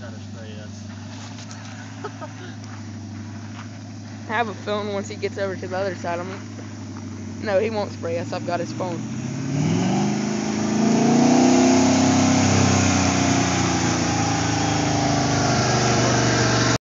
trying to spray us. I have a feeling once he gets over to the other side, no, he won't spray us. I've got his phone.